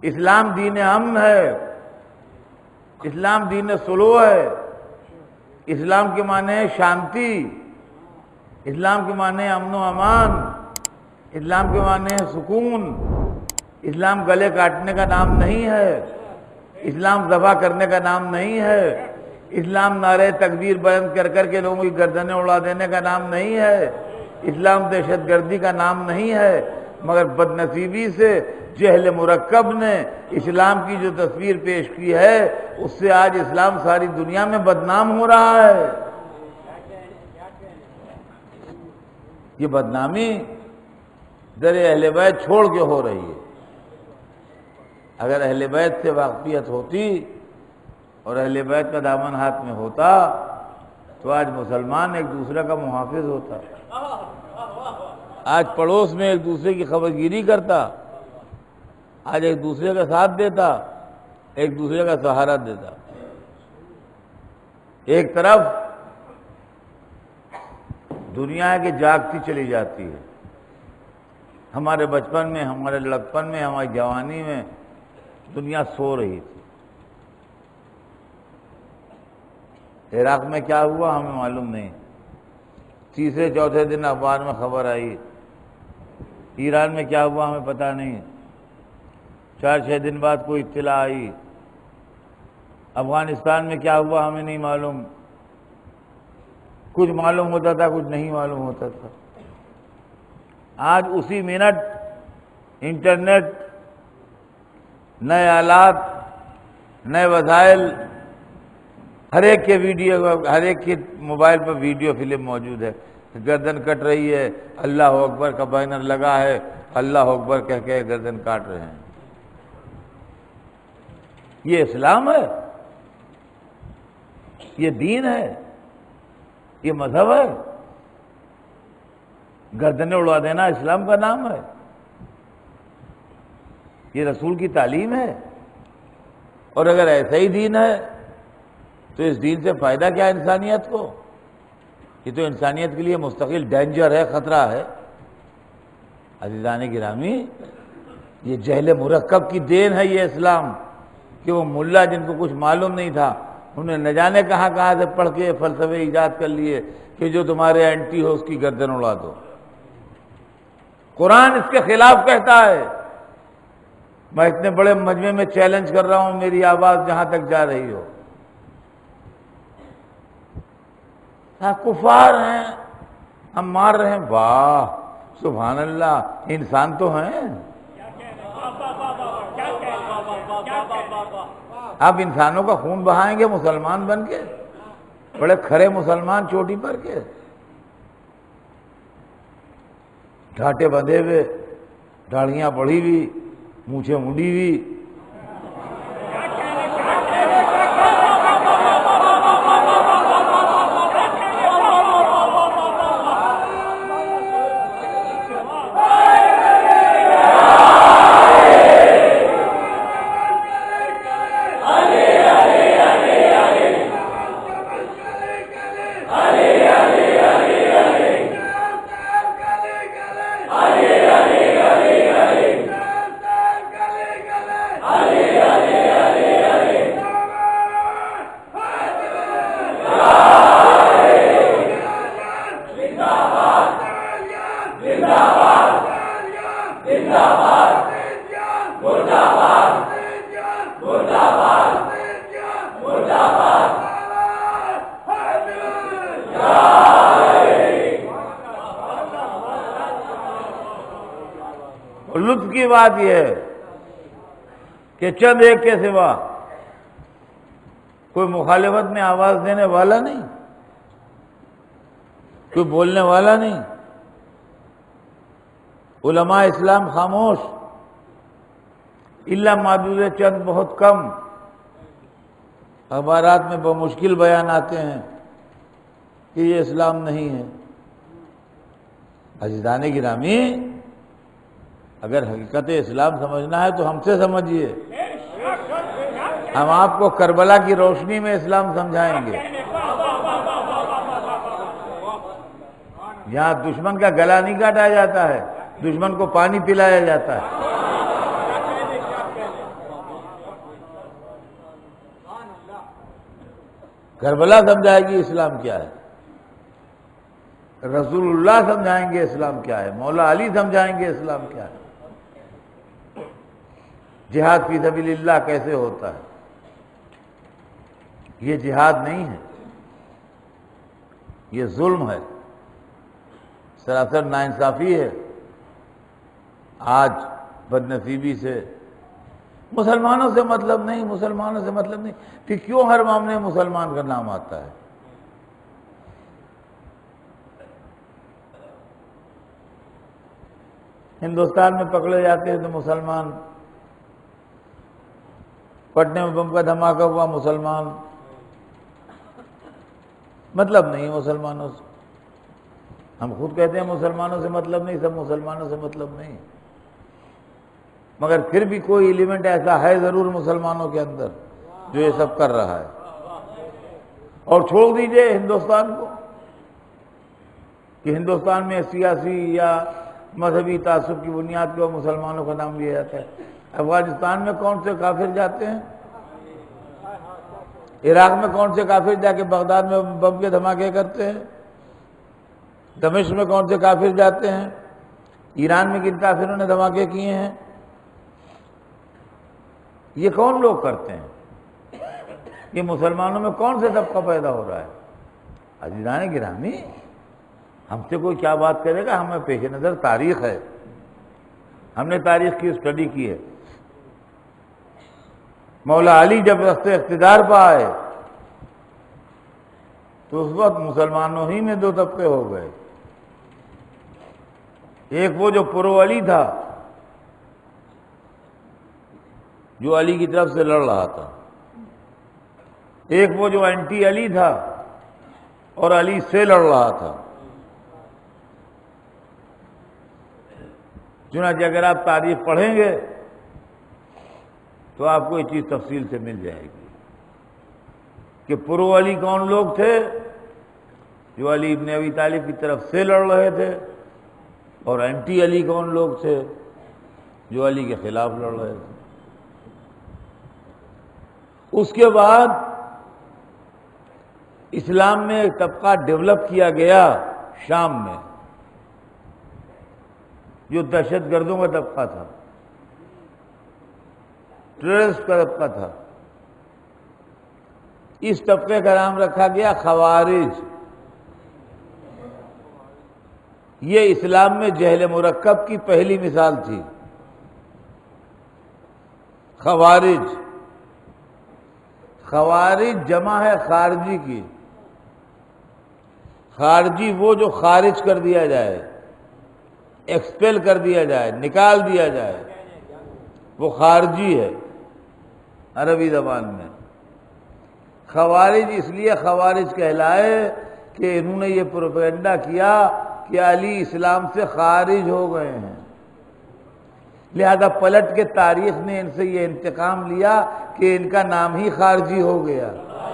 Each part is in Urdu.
اسلام دین امن ہے، اسلام دین صلح ہے، اسلام کے معنی ہے شانتی، اسلام کے معنی ہے امن و امان، اسلام کے معنی ہے سکون۔ اسلام گلے کاٹنے کا نام نہیں ہے، اسلام ذبح کرنے کا نام نہیں ہے، اسلام نعرہ تکبیر بلند کر کر کے لوگوں کی گردنیں اڑا دینے کا نام نہیں ہے، اسلام دہشت گردی کا نام نہیں ہے، مگر بدنصیبی سے جہل مرکب نے اسلام کی جو تصویر پیش کی ہے اس سے آج اسلام ساری دنیا میں بدنام ہو رہا ہے۔ یہ بدنامی در اہل بیت چھوڑ کے ہو رہی ہے۔ اگر اہل بیت سے واقفیت ہوتی اور اہل بیت کا دامن ہاتھ میں ہوتا تو آج مسلمان ایک دوسرے کا محافظ ہوتا، آج پڑوس میں ایک دوسرے کی خبرگیری کرتا، آج ایک دوسرے کا ساتھ دیتا، ایک دوسرے کا سہارا دیتا۔ ایک طرف دنیا ہے کہ جاگتی چلی جاتی ہے، ہمارے بچپن میں، ہمارے لڑکپن میں، ہماری جوانی میں دنیا سو رہی تھی۔ عراق میں کیا ہوا ہمیں معلوم نہیں، تیسرے چوتھے دن اخبار میں خبر آئی۔ ایران میں کیا ہوا ہمیں پتہ نہیں، 4-6 دن بعد کوئی اطلاع آئی۔ افغانستان میں کیا ہوا ہمیں نہیں معلوم، کچھ معلوم ہوتا تھا کچھ نہیں معلوم ہوتا تھا۔ آج اسی منٹ انٹرنیٹ، نئے آلات، نئے وسائل، ہر ایک کے ویڈیو، ہر ایک کے موبائل پر ویڈیو فلم موجود ہے، گردن کٹ رہی ہے، اللہ اکبر کا بینر لگا ہے، اللہ اکبر کہہ کے گردن کاٹ رہے ہیں۔ یہ اسلام ہے، یہ دین ہے، یہ مذہب ہے؟ گردنیں اڑا دینا اسلام کا نام ہے؟ یہ رسول کی تعلیم ہے؟ اور اگر ایسا ہی دین ہے تو اس دین سے فائدہ کیا انسانیت کو؟ یہ تو انسانیت کے لیے مستقل ڈینجر ہے، خطرہ ہے۔ عزیزان گرامی، یہ جہل مرکب کی دین ہے یہ اسلام، کہ وہ ملا جن کو کچھ معلوم نہیں تھا انہوں نے نہ جانے کہاں کہاں سے پڑھ کے فلسفے ایجاد کر لیے کہ جو تمہارے اینٹی ہو اس کی گردن اڑا دو۔ قرآن اس کے خلاف کہتا ہے۔ میں اتنے بڑے مجمع میں چیلنج کر رہا ہوں، میری آواز جہاں تک جا رہی ہو، کفار ہیں ہم مار رہے ہیں، واہ سبحان اللہ، انسان تو ہیں۔ آپ انسانوں کا خون بہائیں گے مسلمان بن کے، بڑے کھڑے مسلمان چوٹی پر کے، ڈھاٹے بندھے ہوئے، داڑھیاں بڑھی ہوئی، مونچھیں منڈی ہوئی۔ لطف کی بات یہ ہے کہ چند ایک کے سوا کوئی مخالفت میں آواز دینے والا نہیں، کوئی بولنے والا نہیں۔ علماء اسلام خاموش، الا معدود چند بہت کم اخبارات میں بمشکل بیان آتے ہیں کہ یہ اسلام نہیں ہے۔ عزیزان گرامی، اگر حقیقت اسلام سمجھنا ہے تو ہم سے سمجھیے، ہم آپ کو کربلا کی روشنی میں اسلام سمجھائیں گے۔ یہاں دشمن کا گلا نہیں کاٹا جاتا ہے، دشمن کو پانی پلایا جاتا ہے۔ کربلا سمجھائے گی اسلام کیا ہے، رسول اللہ سمجھائیں گے اسلام کیا ہے، مولا علی سمجھائیں گے اسلام کیا ہے، جہاد فی سبیل اللہ کیسے ہوتا ہے۔ یہ جہاد نہیں ہے، یہ ظلم ہے، سراسر ناانصافی ہے۔ آج بدنصیبی سے مسلمانوں سے مطلب نہیں، مسلمانوں سے مطلب نہیں، کہ کیوں ہر معاملے میں مسلمان کا نام آتا ہے؟ ہندوستان میں پکڑے جاتے ہیں تو مسلمان، پٹنے میں بم کا دھماکہ ہوا مسلمان، مطلب نہیں مسلمانوں سے۔ ہم خود کہتے ہیں مسلمانوں سے مطلب نہیں، سب مسلمانوں سے مطلب نہیں، مگر پھر بھی کوئی ایلیمنٹ ایسا ہے ضرور مسلمانوں کے اندر جو یہ سب کر رہا ہے۔ اور چھوڑ دیجئے ہندوستان کو کہ ہندوستان میں سیاسی یا مذہبی تعصب کی بنیاد پر مسلمانوں کا نام لیا جاتا ہے۔ افغانستان میں کون سے کافر جاتے ہیں؟ عراق میں کون سے کافر جا کے بغداد میں بم کے دھماکے کرتے ہیں؟ دمشق میں کون سے کافر جاتے ہیں؟ ایران میں کن کافروں نے دھماکے کیے ہیں؟ یہ کون لوگ کرتے ہیں؟ یہ مسلمانوں میں کون سے طبقہ پیدا ہو رہا ہے؟ عزیزان گرامی، ہم سے کوئی کیا بات کرے گا؟ ہمیں پیش نظر تاریخ ہے، ہم نے تاریخ کی اسٹڈی کی ہے۔ مولا علی جب رستے اقتدار پہ آئے تو اس وقت مسلمانوں ہی میں دو طبقے ہو گئے، ایک وہ جو پرو علی تھا، جو علی کی طرف سے لڑ رہا تھا، ایک وہ جو اینٹی علی تھا اور علی سے لڑ رہا تھا۔ چنانچہ اگر آپ تاریخ پڑھیں گے تو آپ کو یہ چیز تفصیل سے مل جائے گی کہ پرو علی کون لوگ تھے، جو علی ابن ابی طالب کی طرف سے لڑ رہے تھے، اور اینٹی علی کون لوگ تھے، جو علی کے خلاف لڑ رہے تھے۔ اس کے بعد اسلام میں ایک طبقہ ڈیولپ کیا گیا شام میں، جو دہشت گردوں کا طبقہ تھا، ٹیررسٹ کا طبقہ تھا۔ اس طبقے کا نام رکھا گیا خوارج۔ یہ اسلام میں جہل مرکب کی پہلی مثال تھی۔ خوارج، خوارج جمع ہے خارجی کی۔ خارجی وہ جو خارج کر دیا جائے، ایکسپیل کر دیا جائے، نکال دیا جائے، وہ خارجی ہے عربی زبان میں۔ خوارج اس لیے خوارج کہلائے کہ انہوں نے یہ پروپیگنڈا کیا کہ علی اسلام سے خارج ہو گئے ہیں، لہذا پلٹ کے تاریخ نے ان سے یہ انتقام لیا کہ ان کا نام ہی خارجی ہو گیا۔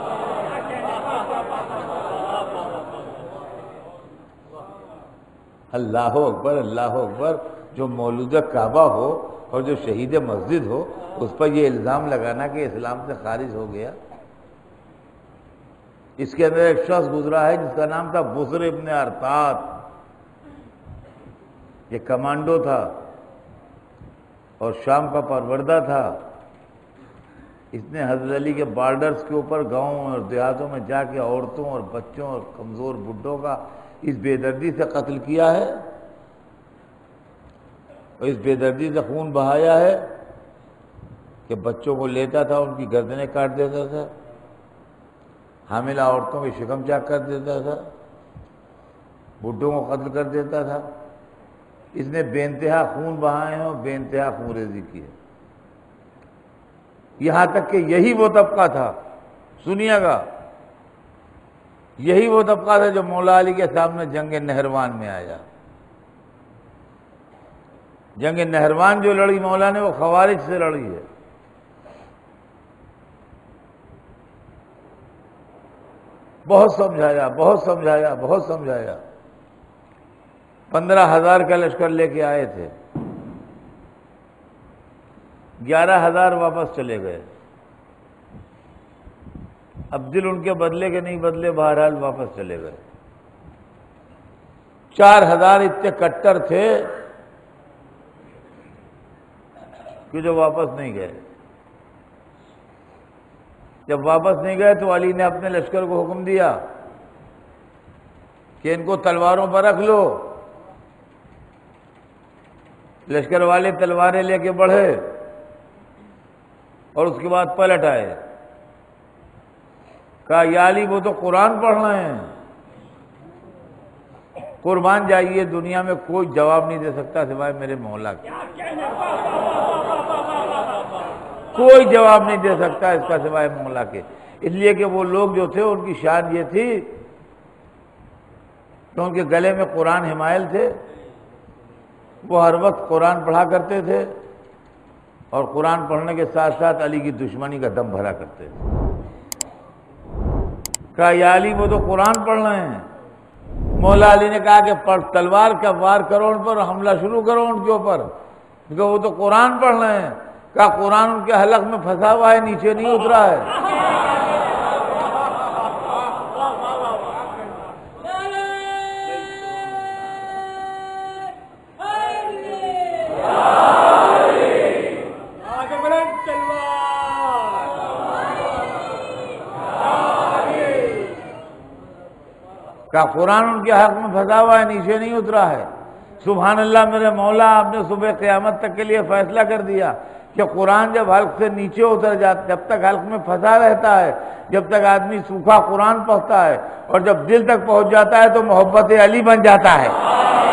اللہ اکبر، اللہ اکبر۔ جو مولود کعبہ ہو اور جو شہید مسجد ہو، اس پر یہ الزام لگانا کہ اسلام سے خارج ہو گیا۔ اس کے اندر ایک شخص گزرا ہے جس کا نام تھا بصر ابن ارطاط۔ یہ کمانڈو تھا اور شام کا پروردہ تھا۔ اس نے حضرت علی کے بارڈرز کے اوپر گاؤں اور دیہاتوں میں جا کے عورتوں اور بچوں اور کمزور بڈھوں کا اس بے دردی سے قتل کیا ہے، اور اس بے دردی سے خون بہایا ہے کہ بچوں کو لیتا تھا، ان کی گردنیں کاٹ دیتا تھا، حاملہ عورتوں کی شکم چاک کر دیتا تھا، بڈھوں کو قتل کر دیتا تھا۔ اس نے بے انتہا خون بہائے ہیں اور بے انتہا خون ریزی کی ہے، یہاں تک کہ یہی وہ طبقہ تھا، سنیے گا، یہی وہ طبقہ تھا جو مولا علی کے سامنے جنگ نہروان میں آیا۔ جنگ نہروان جو لڑی مولا نے، وہ خوارج سے لڑی ہے۔ بہت سمجھایا، بہت سمجھایا، بہت سمجھایا۔ 15,000 کا لشکر لے کے آئے تھے، 11,000 واپس چلے گئے۔ اب دل ان کے بدلے کے نہیں بدلے، بہرحال واپس چلے گئے۔ 4000 اتنے کٹر تھے کہ جو واپس نہیں گئے۔ جب واپس نہیں گئے تو علی نے اپنے لشکر کو حکم دیا کہ ان کو تلواروں پر رکھ لو۔ لشکر والے تلواریں لے کے بڑھے اور اس کے بعد پلٹ آئے۔ کہا یا علی وہ تو قرآن پڑھ رہے ہیں۔ قربان جائیے، دنیا میں کوئی جواب نہیں دے سکتا سوائے میرے مولا کے، کوئی جواب نہیں دے سکتا اس کا سوائے مولا کے۔ اس لیے کہ وہ لوگ جو تھے ان کی شان یہ تھی کہ ان کے گلے میں قرآن حمائل تھے، وہ ہر وقت قرآن پڑھا کرتے تھے اور قرآن پڑھنے کے ساتھ ساتھ علی کی دشمنی کا دم بھرا کرتے تھے۔ کہا یا علی وہ تو قرآن پڑھ رہے ہیں۔ مولا علی نے کہا کہ تلوار کا وار کرو ان پر، حملہ شروع کرو ان کے اوپر، کیونکہ وہ تو قرآن پڑھ رہے ہیں۔ کہا قرآن ان کے حلق میں پھنسا ہوا ہے، نیچے نہیں اترا ہے۔ کہا قرآن ان کے حق میں پھنسا ہوا ہے، نیچے نہیں اترا ہے۔ سبحان اللہ میرے مولا، آپ نے صبح قیامت تک کے لیے فیصلہ کر دیا کہ قرآن جب حلق سے نیچے اتر جاتا، جب تک حلق میں پھنسا رہتا ہے، جب تک آدمی سوکھا قرآن پڑھتا ہے، اور جب دل تک پہنچ جاتا ہے تو محبت علی بن جاتا ہے۔